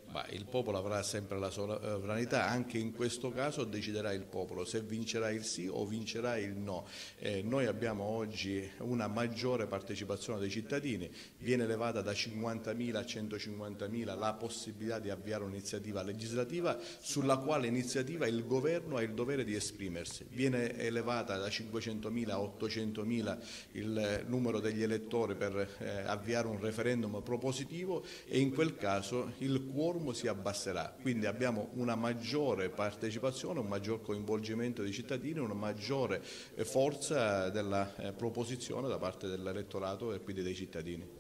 Ma il popolo avrà sempre la sovranità, anche in questo caso deciderà il popolo se vincerà il sì o vincerà il no. Noi abbiamo oggi una maggiore partecipazione dei cittadini, viene elevata da 50.000 a 150.000 la possibilità di avviare un'iniziativa legislativa sulla quale iniziativa il governo ha il dovere di esprimersi, viene elevata da 500.000 a 800.000 il numero degli elettori per avviare un referendum propositivo e in quel caso il quorum si abbasserà, quindi abbiamo una maggiore partecipazione, un maggior coinvolgimento dei cittadini, una maggiore forza della proposizione da parte dell'elettorato e quindi dei cittadini.